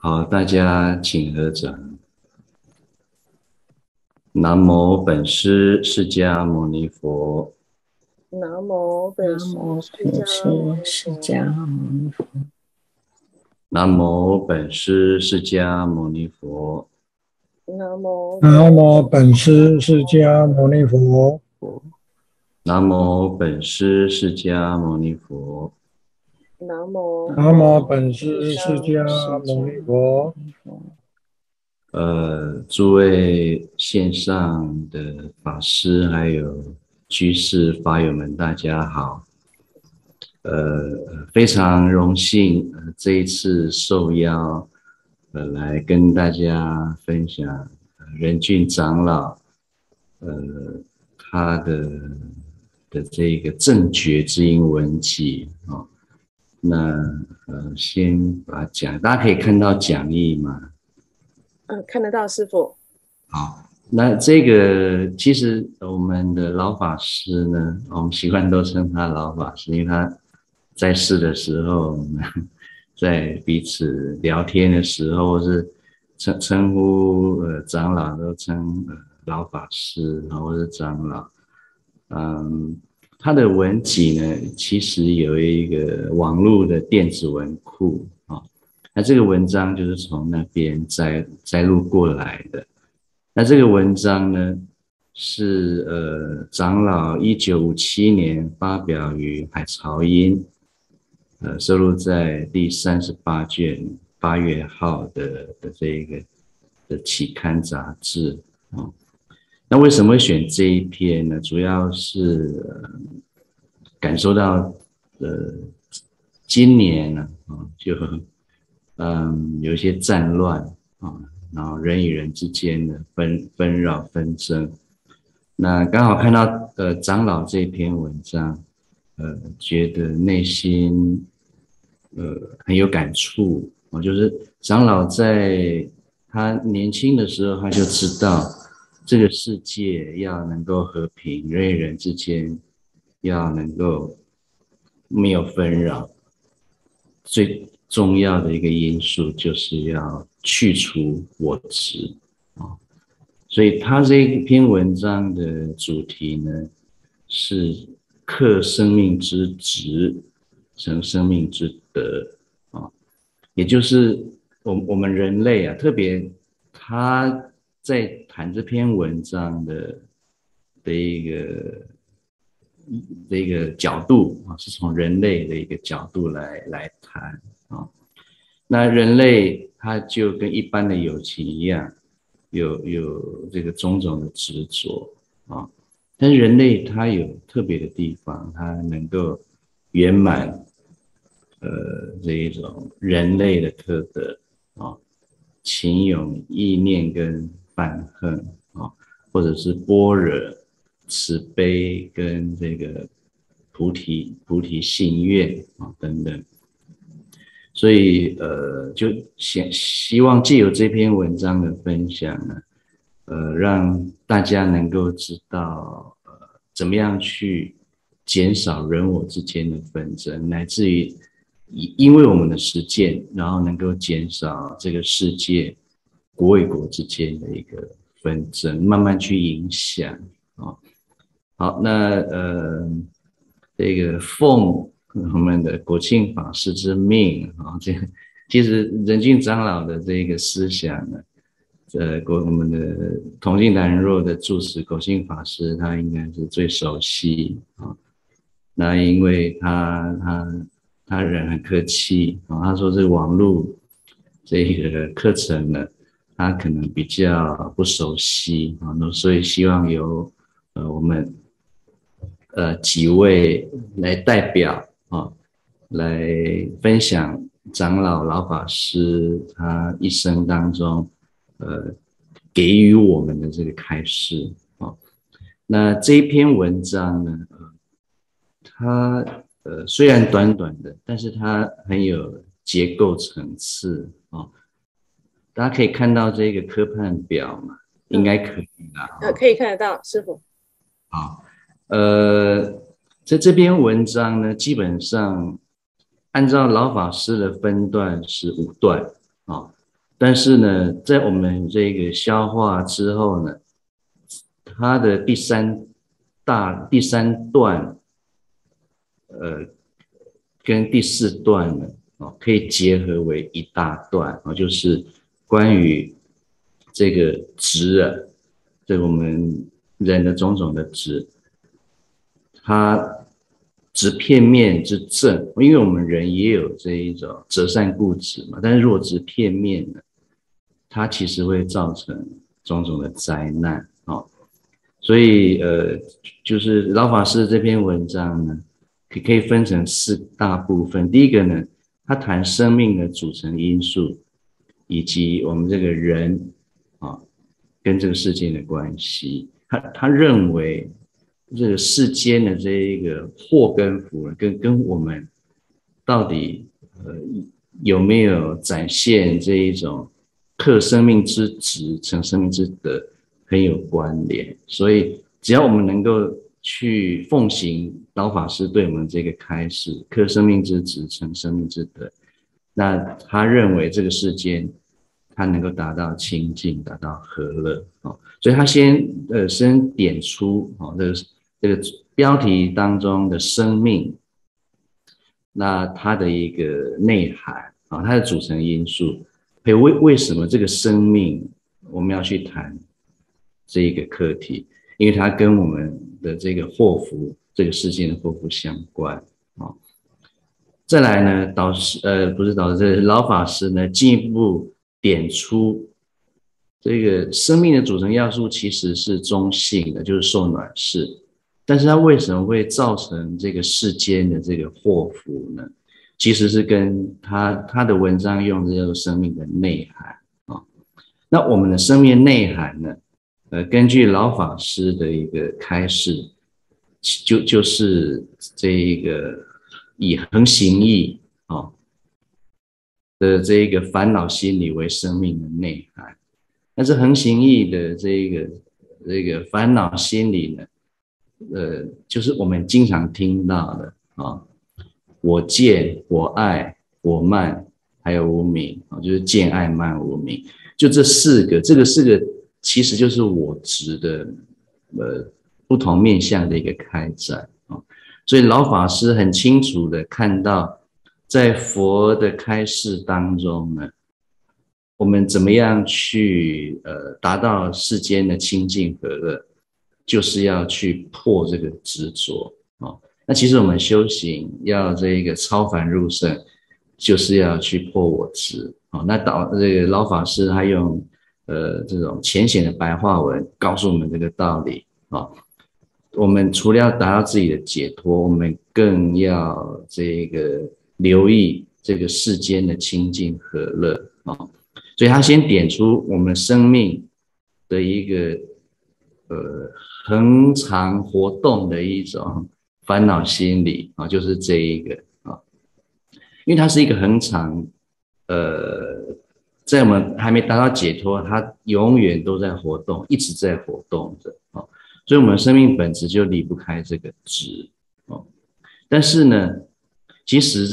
好，大家请合掌。南无本师释迦牟尼佛。 南无本师南无释本师迦牟尼释迦佛。 牟尼佛。 南无本师释迦牟尼佛。 南无南本无本师释迦牟尼佛。 南无本师释迦牟尼佛。 南无南无本释师释迦迦牟尼佛。 诸位线上的法师还有居士法友们，大家好。非常荣幸，这一次受邀，来跟大家分享仁俊长老，他的这个正觉之音文集啊。那先把讲，大家可以看到讲义吗？ 看得到师父。 好，那这个其实我们的老法师呢，我们习惯都称他老法师，因为他在世的时候，我们在彼此聊天的时候，或是称呼长老都称老法师或是长老。他的文集呢，其实有一个网络的电子文库啊，那这个文章就是从那边摘录过来的。那这个文章呢，是长老1957年发表于海潮音，收录在第38卷8月号的这个的期刊杂志啊。那为什么会选这一篇呢？主要是感受到今年呢就有一些战乱啊，然后人与人之间的纷扰纷争。那刚好看到长老这篇文章，觉得内心很有感触啊，就是长老在他年轻的时候他就知道这个世界要能够和平，人与人之间要能够没有纷扰，最重要的一个因素就是要去除我执啊。所以他这一篇文章的主题呢，是克生命之执，成生命之德啊，也就是我们人类啊，特别他在谈这篇文章的一个角度啊，是从人类的一个角度来谈啊。那人类他就跟一般的友情一样，有这个种种的执着啊，但是人类他有特别的地方，他能够圆满这一种人类的特德啊，情勇意念跟泛恨啊，或者是般若慈悲跟这个菩提心愿啊等等。所以就希望借由这篇文章的分享呢，让大家能够知道怎么样去减少人我之间的纷争，乃至于因为我们的实践，然后能够减少这个世界国与国之间的一个纷争，慢慢去影响啊。好，那这个奉我们的国庆法师之命啊，这个其实仁俊长老的这个思想呢，我们的同济南若的住持国庆法师，他应该是最熟悉啊。那因为他人很客气啊，他说这个网络这个课程呢，他可能比较不熟悉啊，那所以希望由我们几位来代表啊，来分享长老老法师他一生当中给予我们的这个开示啊。那这一篇文章呢，它虽然短短的，但是它很有结构层次啊。大家可以看到这个科判表嘛，应该可以啦。 可以看得到师父。 好，在这篇文章呢，基本上按照老法师的分段是5段啊。 但是呢，在我们这个消化之后呢，它的第三段，跟第四段呢，可以结合为一大段，就是关于这个执啊，这我们人的种种的执，它执片面之正，因为我们人也有这一种择善固执嘛，但是如果执片面呢，它其实会造成种种的灾难啊。所以就是老法师这篇文章呢，可以分成4大部分。第一个呢，他谈生命的组成因素，以及我们这个人啊跟这个世界的关系。他认为这个世间的这一个祸跟福跟我们到底有没有展现这一种克生命之执成生命之德很有关联。所以只要我们能够去奉行老法师对我们这个开示，克生命之执成生命之德，那他认为这个世间他能够达到清净，达到和乐。所以他先点出这个标题当中的生命，那它的一个内涵它的组成因素，还有为什么这个生命我们要去谈这一个课题，因为它跟我们的这个祸福，这个世界的祸福相关再来呢，这老法师呢进一步点出这个生命的组成要素其实是中性的，就是受暖世，但是它为什么会造成这个世间的这个祸福呢？其实是跟他的文章用的叫做生命的内涵那我们的生命内涵呢？根据老法师的一个开示，就是这一个以恒行义的这一个烦恼心理为生命的内涵。那这恒行义的这个烦恼心理呢，就是我们经常听到的我见、我爱、我慢，还有无明就是见、爱、慢、无明，就这4个，这个4个其实就是我执的不同面向的一个开展所以老法师很清楚的看到，在佛的开示当中呢，我们怎么样去达到世间的清净和乐，就是要去破这个执着那其实我们修行要这个超凡入圣，就是要去破我执那这个老法师他用这种浅显的白话文告诉我们这个道理我们除了要达到自己的解脱，我们更要这个留意这个世间的清净和乐所以他先点出我们生命的一个恒常活动的一种烦恼心理就是这一个因为它是一个恒常在我们还没达到解脱，它永远都在活动，一直在活动着所以我们生命本质就离不开这个执但是呢，其实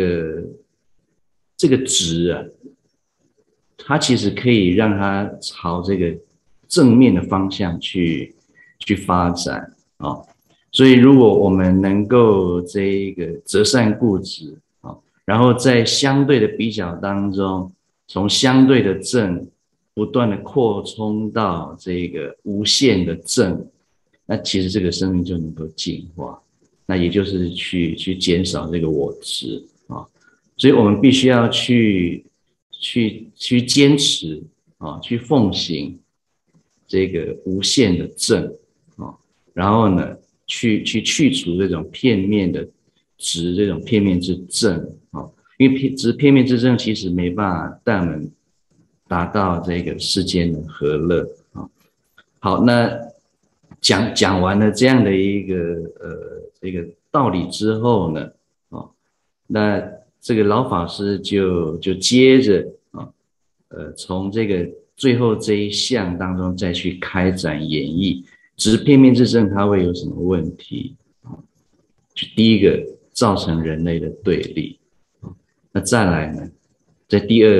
这个执它其实可以让它朝这个正面的方向去发展所以如果我们能够这个择善固执然后在相对的比较当中，从相对的正不断的扩充到这个无限的正，那其实这个生命就能够进化，那也就是去减少这个我执所以我们必须要去坚持去奉行这个无限的正然后呢去除这种片面的执，这种片面之正因为片面之正其实没办法带我们达到这个世间的和乐好，那讲完了这样的一个这个道理之后呢那这个老法师就接着从这个最后这一项当中再去开展演绎，只是片面之正它会有什么问题就第一个造成人类的对立那再来呢，在第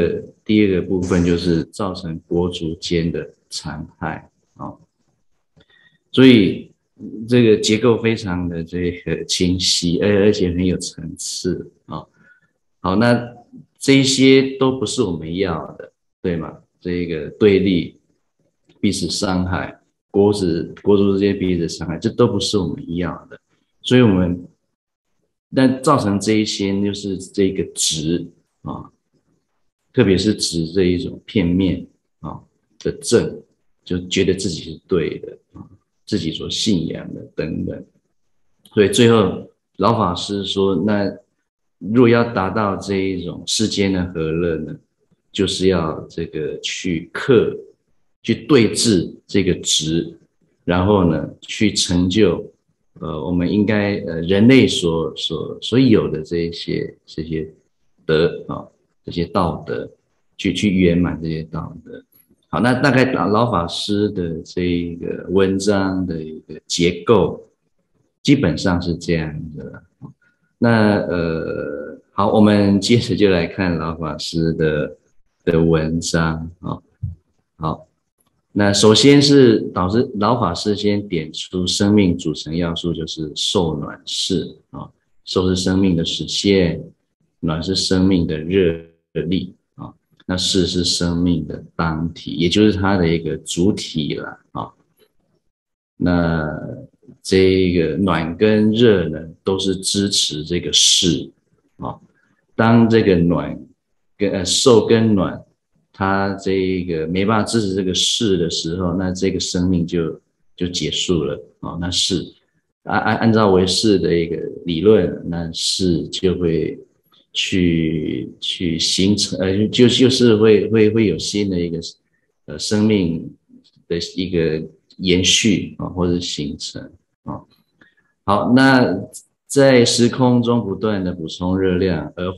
第二个部分就是造成国族间的残害啊，所以这个结构非常的这个清晰，而且很有层次啊。好，那这些都不是我们要的，对吗？这个对立、彼此伤害、国族之间彼此伤害，这都不是我们要的。所以我们但造成这一些就是这个执啊，特别是执这一种片面啊的正，就觉得自己是对的啊，自己所信仰的等等。所以最后老法师说，那如果要达到这一种世间的和乐呢，就是要这个去去对治这个执，然后呢去成就我们应该人类所有的这些德啊，这些道德，去圆满这些道德。好，那大概老法师的这一个文章的一个结构，基本上是这样的。那好，我们接着就来看老法师的文章啊。好，那首先是老法师先点出生命组成要素，就是受暖势啊，受是生命的实现，暖是生命的热力啊，那势是生命的当体，也就是它的一个主体了啊。那这个暖跟热呢，都是支持这个势啊。当这个暖跟受跟暖，它这个没办法支持这个势的时候，那这个生命就结束了啊。那势按照唯识的一个理论，那势就会去形成就是会有新的一个生命的一个延续啊，或者形成啊。好，那在时空中不断的补充热量，而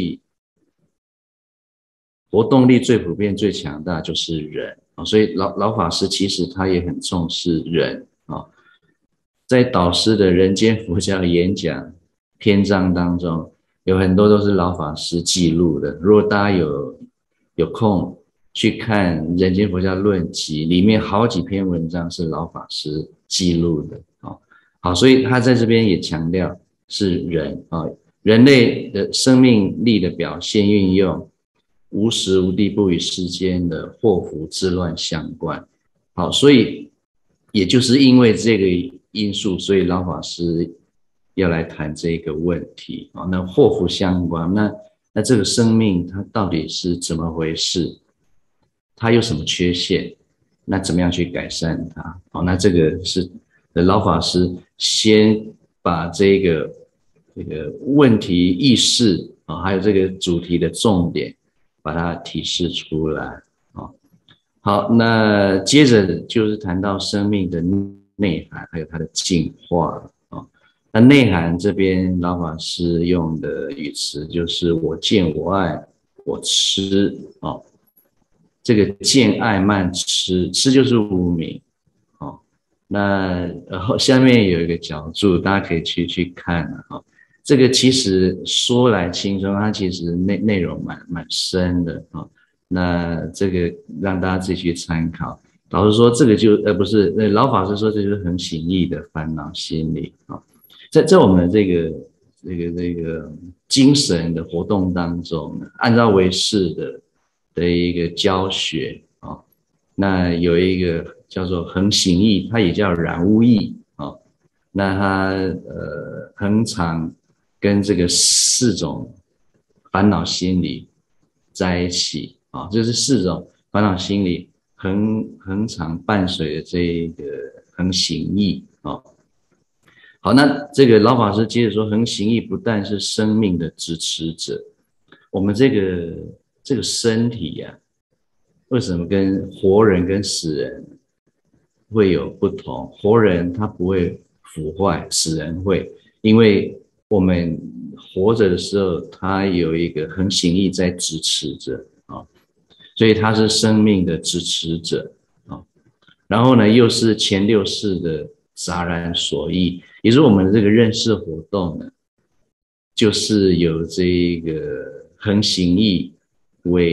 活动力最普遍、最强大就是人啊，所以老法师其实他也很重视人啊。在导师的人间佛教演讲篇章当中，有很多都是老法师记录的。如果大家有空去看《人间佛教论集》，里面好几篇文章是老法师记录的啊。好，所以他在这边也强调是人啊，人类的生命力的表现运用，无时无地不与世间的祸福之乱相关。好，所以也就是因为这个因素，所以老法师要来谈这个问题啊。那祸福相关，那这个生命它到底是怎么回事？它有什么缺陷？那怎么样去改善它？好，那这个是老法师先把这个问题意识啊，还有这个主题的重点，把它提示出来啊。好，那接着就是谈到生命的内涵，还有它的进化啊。那内涵这边老法师用的语词就是我见我爱我痴啊。这个见爱慢痴，痴就是无明哦。那然后下面有一个角注，大家可以去看啊。这个其实说来轻松，它其实内容蛮深的啊。那这个让大家自己去参考。老师说这个就不是，老法师说这就是很显义的烦恼心理啊。在我们这个精神的活动当中，按照唯识的一个教学啊，那有一个叫做恒行义，它也叫染污义啊。那它恒常跟这个4种烦恼心理在一起啊，就是4种烦恼心理恒常伴随的这一个恒行义啊。好，那这个老法师接着说，恒行义不但是生命的支持者，我们这个身体呀，为什么跟活人跟死人会有不同？活人他不会腐坏，死人会，因为我们活着的时候，他有一个恒行义在支持着啊，所以他是生命的支持者啊。然后呢，又是前6世的杂然所依，也就是我们的这个认识活动呢，就是有这个恒行义为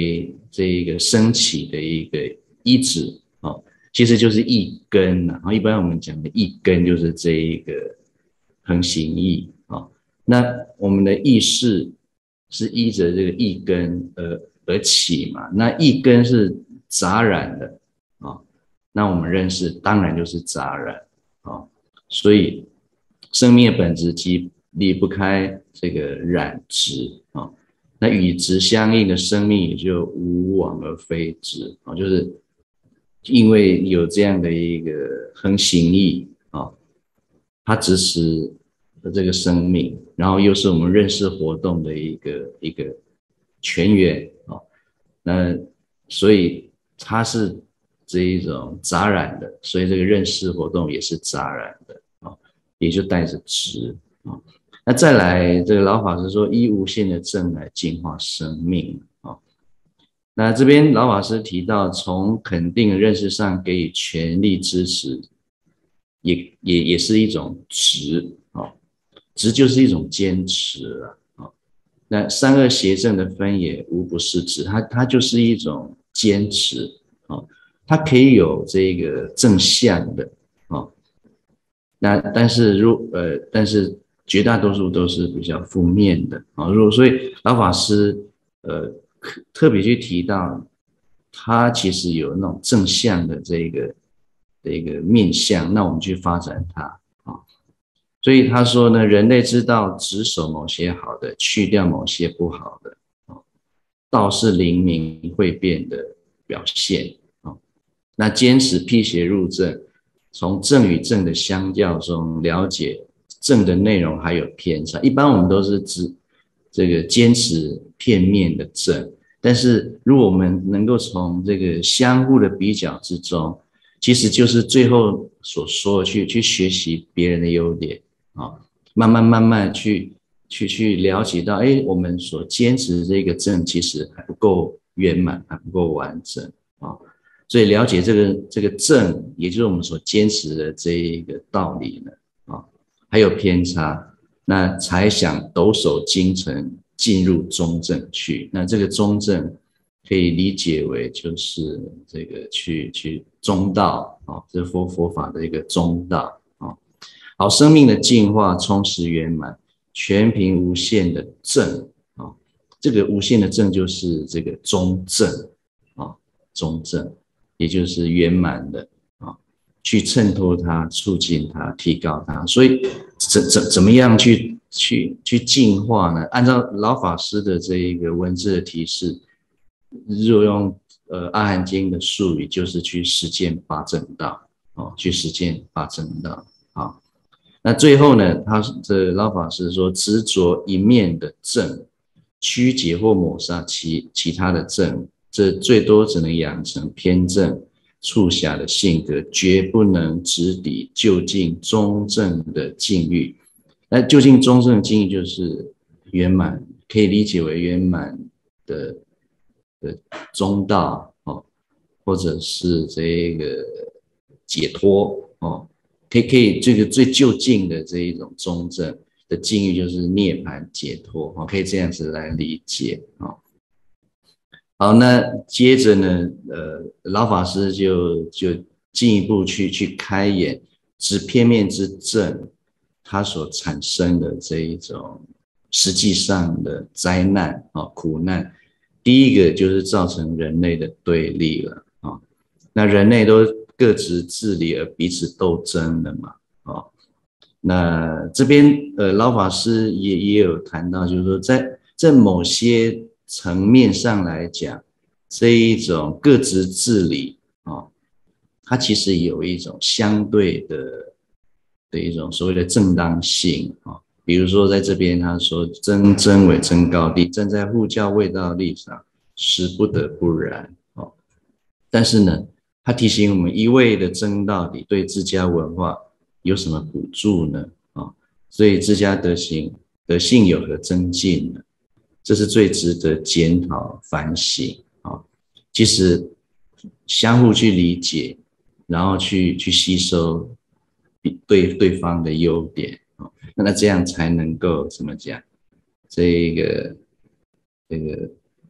这一个升起的一个依止啊，其实就是意根啊。一般我们讲的意根就是这一个恒行义啊。那我们的意识是依着这个意根而起嘛，那意根是杂染的啊，那我们认识当然就是杂染啊，所以生命的本质即离不开这个染质啊，那与质相应的生命也就无往而非质啊，就是因为有这样的一个恒行义啊，它支持这个生命，然后又是我们认识活动的一个泉源啊，那所以它是这一种杂染的，所以这个认识活动也是杂染的啊，也就带着质啊。那再来，这个老法师说，依无限的正来净化生命啊。那这边老法师提到，从肯定的认识上给予全力支持，也是一种执啊，执就是一种坚持了啊。那三恶邪正的分也无不是执，它就是一种坚持啊，它可以有这个正向的啊，那但是绝大多数都是比较负面的啊，所以老法师特别去提到，他其实有那种正向的这个面向，那我们去发展它啊。所以他说呢，人类知道只守某些好的，去掉某些不好的啊，道是灵明会变的表现啊。那坚持辟邪入正，从正与正的相较中了解正的内容还有偏差。一般我们都是指这个坚持片面的正，但是如果我们能够从这个相互的比较之中，其实就是最后所说的去学习别人的优点啊，慢慢去了解到，我们所坚持的这个正其实还不够圆满，还不够完整啊。所以了解这个正，也就是我们所坚持的这一个道理呢啊，还有偏差，那才想抖擞精诚进入中正去。那这个中正可以理解为就是这个去中道啊，这佛法的一个中道啊。好，生命的进化充实圆满，全凭无限的正啊。这个无限的正就是这个中正啊，中正。也就是圆满的啊，去衬托它、促进它、提高它。所以怎么样去进化呢？按照老法师的这一个文字的提示，如果用阿含经的术语，就是去实践八正道哦，去实践八正道啊。那最后呢，这老法师说，执着一面的正，曲解或抹杀其他的正。这最多只能养成偏正、促狭的性格，绝不能直抵就近中正的境遇。那就近中正的境遇就是圆满，可以理解为圆满的中道哦，或者是这个解脱哦，可以这个最就近的这一种中正的境遇就是涅槃解脱哦，可以这样子来理解哦。好，那接着呢，老法师就进一步去开演只片面之正，它所产生的这一种实际上的灾难啊、苦难。第一个就是造成人类的对立了啊，那人类都各执自理而彼此斗争了嘛啊。那这边老法师也有谈到，就是说在某些层面上来讲，这一种各执自理啊，它其实有一种相对的一种所谓的正当性啊。比如说在这边他说真伪真高低，站在护教卫道立场，实不得不然啊。但是呢，他提醒我们，一味的争到底，对自家文化有什么补助呢？啊，所以自家德性有何增进呢？这是最值得检讨反省啊！其实相互去理解，然后去吸收对方的优点啊，那这样才能够怎么讲？这个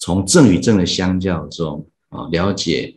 从正与正的相较中了解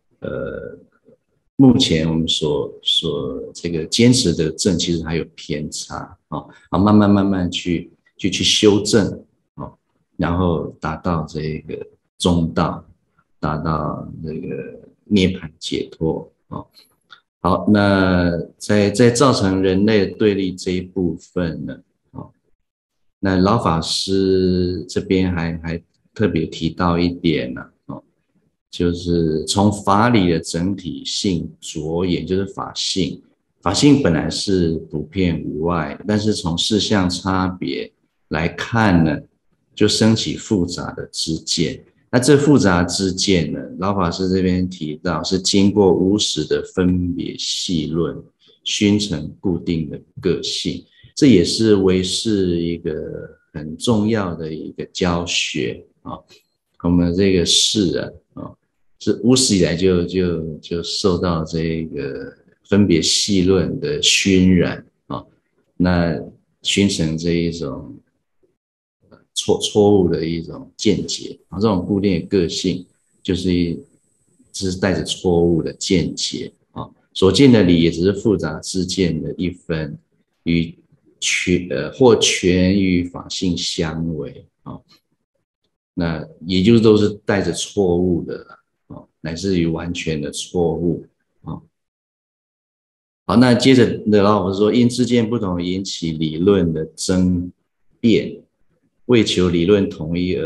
目前我们所这个坚持的正其实还有偏差慢慢去修正然后达到这个中道，达到这个涅槃解脱好，那在造成人类对立这一部分呢那老法师这边还特别提到一点呢就是从法理的整体性着眼，就是法性。法性本来是不变无碍，但是从事项差别来看呢，就升起复杂的知见。那这复杂知见呢，老法师这边提到是经过无始的分别细论，熏成固定的个性。这也是唯识一个很重要的一个教学我们这个识是无始以来就受到这个分别细论的熏染那熏成这一种错误的一种见解这种固定的个性就是带着错误的见解所见的理也只是复杂知见的一分，与或全与法性相违那也就是都是带着错误的乃至于完全的错误好，那接着的老法师说，因知见不同引起理论的争辩，为求理论统一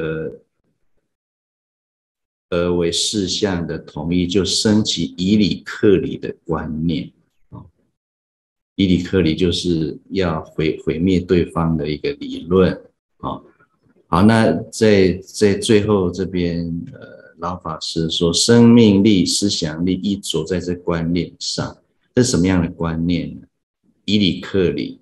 而为事项的统一，就升起以理克理的观念以理克理就是要毁灭对方的一个理论好，那在最后这边老法师说，生命力、思想力依着在这观念上，这是什么样的观念呢？以理克理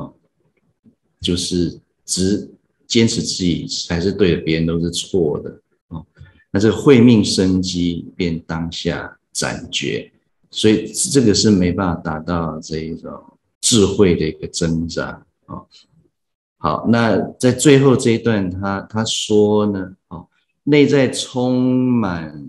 就是坚持自己才是对的，别人都是错的那这个慧命生机便当下斩绝，所以这个是没办法达到这一种智慧的一个增长好，那在最后这一段他说呢内在充满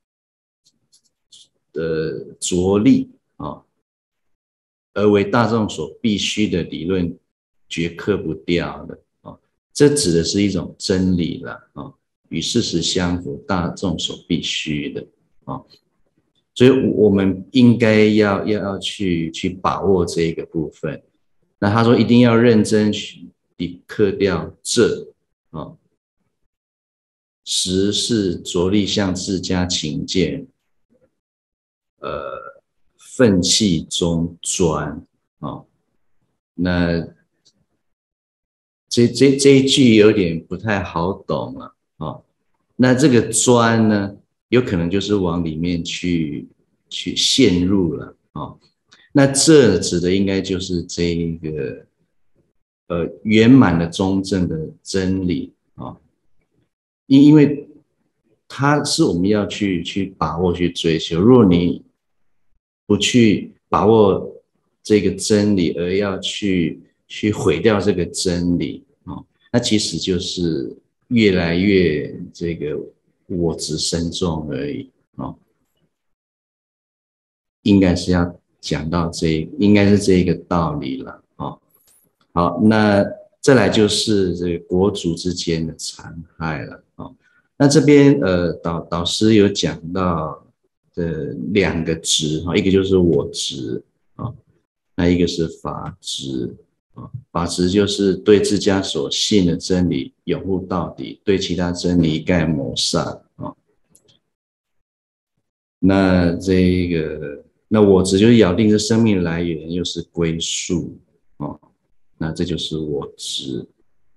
的着力而为大众所必须的理论绝克不掉的这指的是一种真理了与事实相符，大众所必须的所以我们应该要去把握这个部分。那他说一定要认真地克掉这实是着力向自家勤俭愤气中专那这一句有点不太好懂了那这个专呢，有可能就是往里面去陷入了那这指的应该就是这一个圆满的中正的真理因为它是我们要去把握去追求，如果你不去把握这个真理，而要去毁掉这个真理那其实就是越来越这个我执深重而已应该是要讲到应该是这一个道理了好，那再来就是这个国族之间的残害了那这边导师有讲到的两个执一个就是我执那一个是法执法执就是对自家所信的真理拥护到底，对其他真理一概抹杀那这个那我执就是咬定这生命来源又是归宿那这就是我执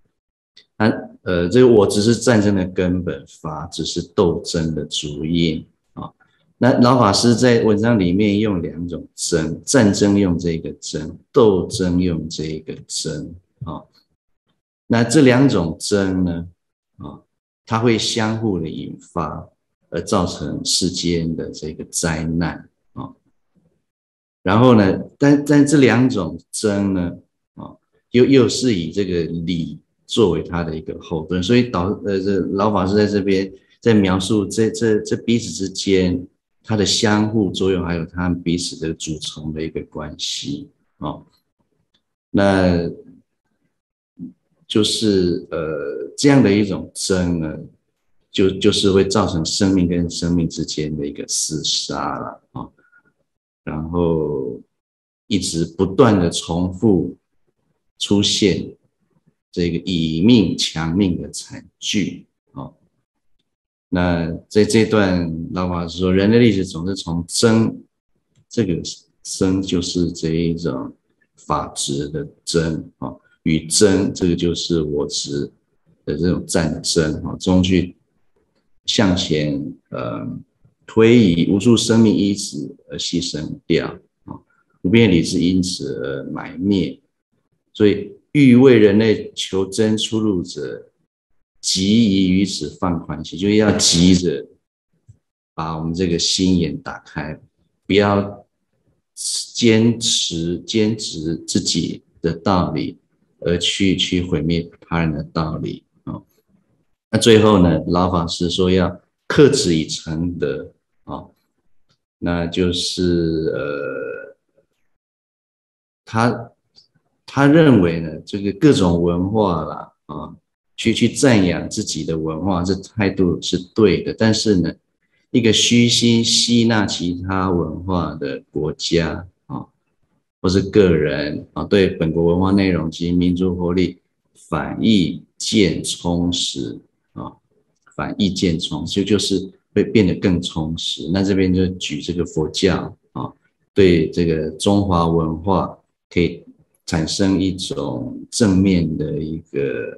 这个我执是战争的根本，法只是斗争的主因那老法师在文章里面用两种争，战争用这个争，斗争用这个争那这两种争呢它会相互的引发，而造成世间的这个灾难然后呢，但这两种争呢又是以这个理作为他的一个后盾，所以这老法师在这边在描述这彼此之间它的相互作用，还有他们彼此的组成的一个关系哦。那就是这样的一种争呢，就是会造成生命跟生命之间的一个厮杀了啊，然后一直不断的重复出现这个以命强命的惨剧啊。那在这段老法师说，人类历史总是从争，这个争就是这一种法执的争啊，与争这个就是我执的这种战争啊，中去向前推移，无数生命因此而牺牲掉啊，无边理智因此而埋灭，所以欲为人类求真出路者，急于于此放宽心，就是要急着把我们这个心眼打开，不要坚持自己的道理，而去毁灭他人的道理啊。那最后呢，老法师说要克止以成德啊，那就是他认为呢，这个各种文化啦啊，去赞扬自己的文化，这态度是对的。但是呢，一个虚心吸纳其他文化的国家啊，或是个人啊，对本国文化内容及民族活力反意见充实啊，反意见充实就是会变得更充实。那这边就举这个佛教啊，对这个中华文化可以产生一种正面的一个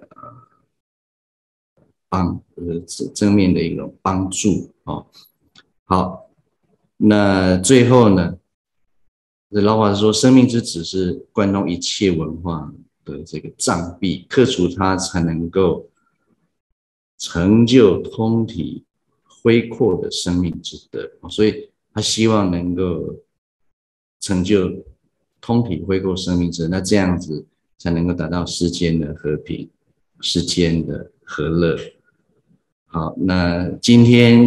正面的一种帮助哦。好，那最后呢，老法师说，生命之子是贯通一切文化的这个障壁，克除它才能够成就通体恢阔的生命之德。所以他希望能够成就通体恢阔生命之德，那这样子才能够达到世间的和平，世间的和乐。好，那今天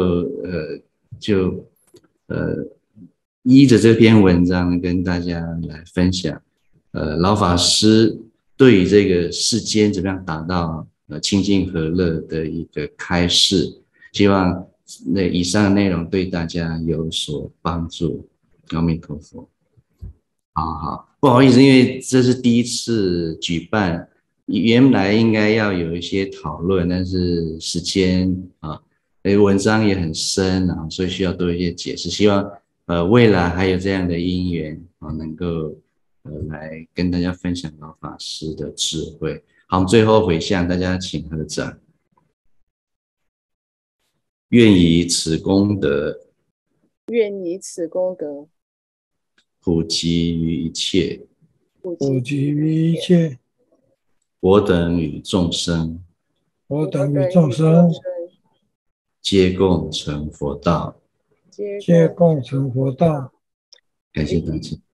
就依着这篇文章跟大家来分享，老法师对于这个世间怎么样达到清净和乐的一个开示，希望那以上的内容对大家有所帮助。阿弥陀佛。好，不好意思，因为这是第一次举办，原来应该要有一些讨论，但是时间啊，文章也很深啊，所以需要多一些解释。希望未来还有这样的因缘啊，能够来跟大家分享老法师的智慧。好，我们最后回向，大家请合掌。愿以此功德， 愿以此功德普及于一切， 普及于一切， 我等与众生， 我等与众生， 皆共成佛道。 皆共成佛道。 感谢大家。